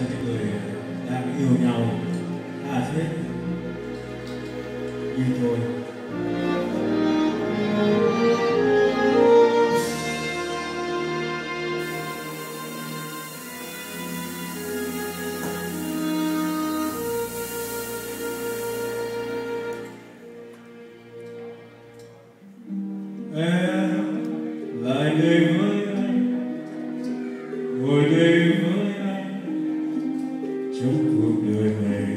những người đang yêu nhau tha thiết như tôi. Em lại đây với anh, ngồi đây với anh trong cuộc đời này,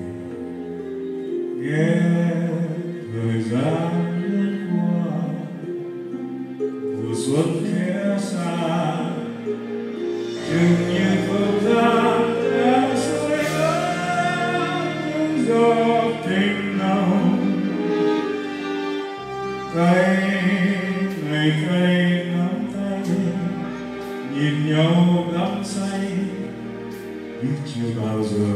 nghe thời gian lướt qua, mùa xuân khẽ xa, chừng như không gian đã rơi lắng những giọt tình nồng. Tay ngày cây nắm tay, nhìn nhau đắm say như chưa bao giờ.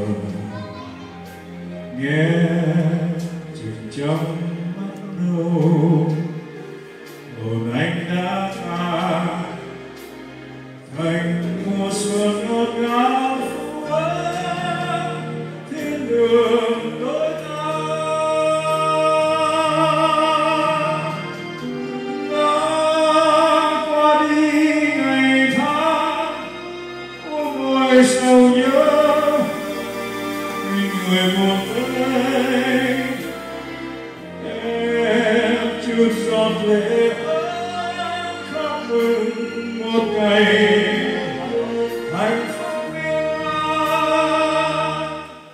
Nghe chừng trong mắt đâu hồn anh đã phai thành mùa xuân ngọt ngào phua thiên đường đôi ta. Sầu nhớ mình người buồn tới, em chút giọt lệ ấm khóc mừng một ngày hạnh phúc viên mãn.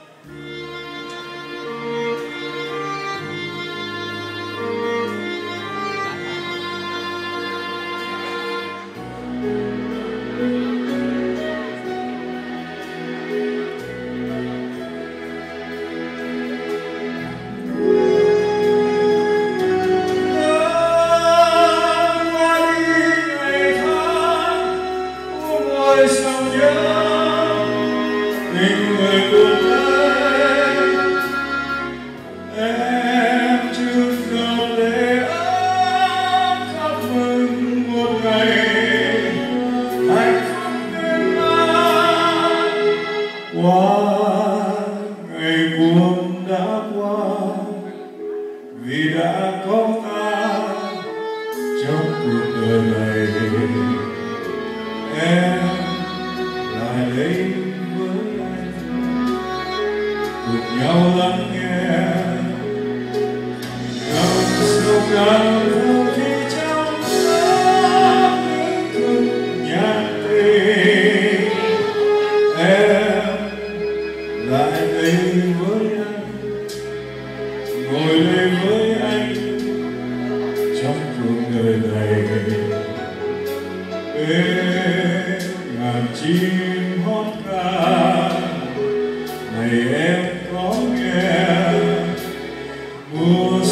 Sầu nhớ tình người buồn tới, em chút giọt lệ ấm khóc mừng một ngày hạnh phúc viên mãn. Qua ngày buồn đã qua, vì đã có ta trong cuộc đời này, em lại đây với anh cùng nhau lắng nghe dòng sâu càng vô khi trong giấc những nhạc tình. Em lại đây với anh, ngồi đây với anh trong cuộc đời này. Ngàn chim hót ca này em có nghe, mùa